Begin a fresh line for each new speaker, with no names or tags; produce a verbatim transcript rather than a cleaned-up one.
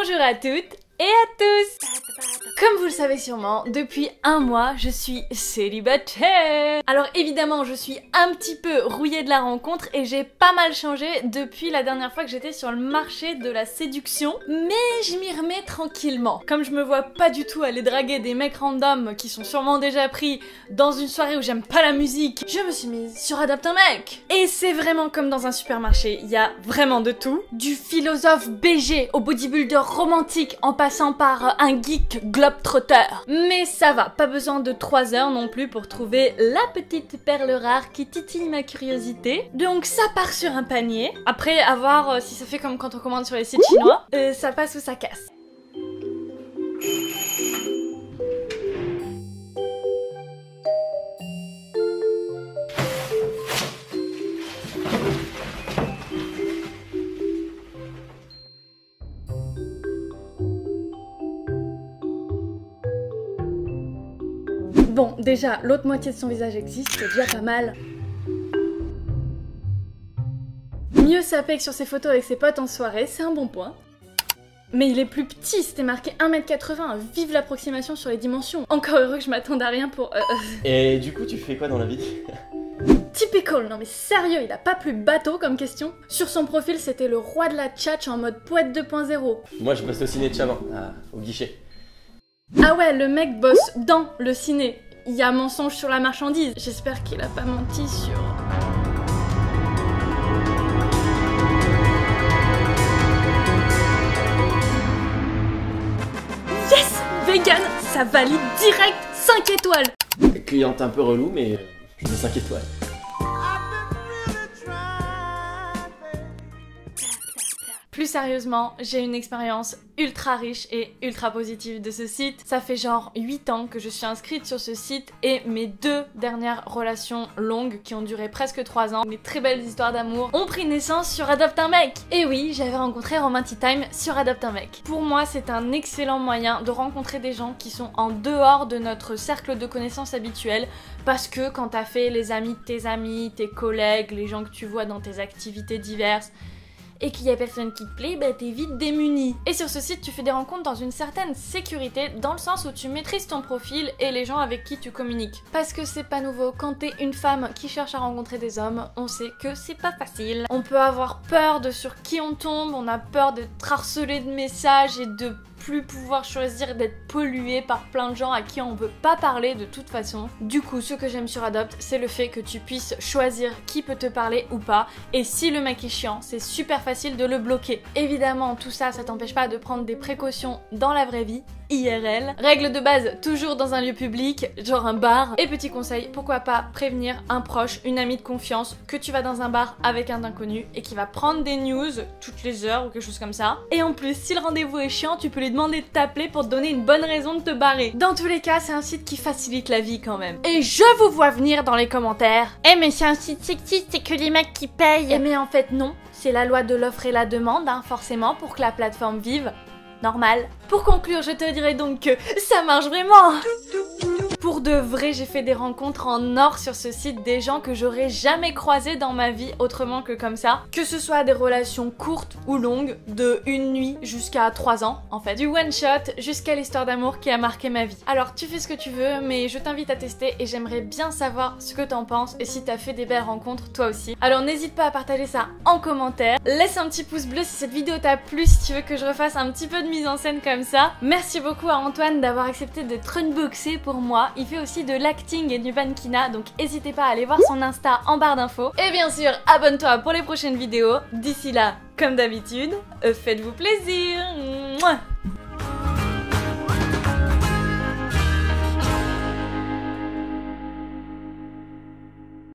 Bonjour à toutes et à tous! Comme vous le savez sûrement, depuis un mois, je suis célibataire. Alors évidemment, je suis un petit peu rouillée de la rencontre et j'ai pas mal changé depuis la dernière fois que j'étais sur le marché de la séduction. Mais je m'y remets tranquillement. Comme je me vois pas du tout aller draguer des mecs random qui sont sûrement déjà pris dans une soirée où j'aime pas la musique, je me suis mise sur Adopte un mec. Et c'est vraiment comme dans un supermarché, il y a vraiment de tout. Du philosophe B G au bodybuilder romantique en passant par un geek globetrotter. Mais ça va, pas besoin de trois heures non plus pour trouver la petite perle rare qui titille ma curiosité. Donc ça part sur un panier. Après, à voir euh, si ça fait comme quand on commande sur les sites chinois. Euh, ça passe ou ça casse. Bon, déjà, l'autre moitié de son visage existe, c'est déjà pas mal. Mieux sapé que sur ses photos avec ses potes en soirée, c'est un bon point. Mais il est plus petit, c'était marqué un mètre quatre-vingts, vive l'approximation sur les dimensions. Encore heureux que je m'attende à rien pour... Euh...
Et du coup, tu fais quoi dans la vie?
Typical, non mais sérieux, il a pas plus bateau comme question. Sur son profil, c'était le roi de la tchatch en mode poète deux point zéro.
Moi, je bosse au ciné de Chavin, à- au guichet.
Ah ouais, le mec bosse dans le ciné. Il y a mensonge sur la marchandise. J'espère qu'il a pas menti sur... Yes! Vegan, ça valide direct cinq étoiles.
Cliente un peu relou, mais je mets cinq étoiles.
Plus sérieusement, j'ai une expérience ultra riche et ultra positive de ce site. Ça fait genre huit ans que je suis inscrite sur ce site et mes deux dernières relations longues qui ont duré presque trois ans, mes très belles histoires d'amour, ont pris naissance sur Adopte un mec. Et oui, j'avais rencontré Romantic Time sur Adopte un mec. Pour moi, c'est un excellent moyen de rencontrer des gens qui sont en dehors de notre cercle de connaissances habituel, parce que quand t'as fait les amis de tes amis, tes collègues, les gens que tu vois dans tes activités diverses, et qu'il y a personne qui te plaît, bah t'es vite démuni. Et sur ce site, tu fais des rencontres dans une certaine sécurité, dans le sens où tu maîtrises ton profil et les gens avec qui tu communiques. Parce que c'est pas nouveau, quand t'es une femme qui cherche à rencontrer des hommes, on sait que c'est pas facile. On peut avoir peur de sur qui on tombe, on a peur d'être harcelé de messages et de plus pouvoir choisir d'être pollué par plein de gens à qui on veut pas parler de toute façon. Du coup, ce que j'aime sur Adopte, c'est le fait que tu puisses choisir qui peut te parler ou pas, et si le mec est chiant, c'est super facile de le bloquer. Évidemment, tout ça, ça t'empêche pas de prendre des précautions dans la vraie vie, I R L. Règle de base, toujours dans un lieu public, genre un bar. Et petit conseil, pourquoi pas prévenir un proche, une amie de confiance, que tu vas dans un bar avec un inconnu et qui va prendre des news toutes les heures ou quelque chose comme ça. Et en plus, si le rendez-vous est chiant, tu peux lui demander de t'appeler pour te donner une bonne raison de te barrer. Dans tous les cas, c'est un site qui facilite la vie quand même. Et je vous vois venir dans les commentaires: eh mais c'est un site sexiste, c'est que les mecs qui payent. Eh mais en fait non, c'est la loi de l'offre et la demande, hein, forcément, pour que la plateforme vive. Normal. Pour conclure, je te dirais donc que ça marche vraiment. Pour de vrai, j'ai fait des rencontres en or sur ce site, des gens que j'aurais jamais croisés dans ma vie autrement que comme ça. Que ce soit des relations courtes ou longues, de une nuit jusqu'à trois ans en fait. Du one shot jusqu'à l'histoire d'amour qui a marqué ma vie. Alors tu fais ce que tu veux, mais je t'invite à tester et j'aimerais bien savoir ce que t'en penses et si t'as fait des belles rencontres toi aussi. Alors n'hésite pas à partager ça en commentaire. Laisse un petit pouce bleu si cette vidéo t'a plu, si tu veux que je refasse un petit peu de mise en scène comme ça. Merci beaucoup à Antoine d'avoir accepté d'être unboxé pour moi. Il fait aussi de l'acting et du mannequinat, donc n'hésitez pas à aller voir son Insta en barre d'infos. Et bien sûr, abonne-toi pour les prochaines vidéos. D'ici là, comme d'habitude, faites-vous plaisir. Mouah.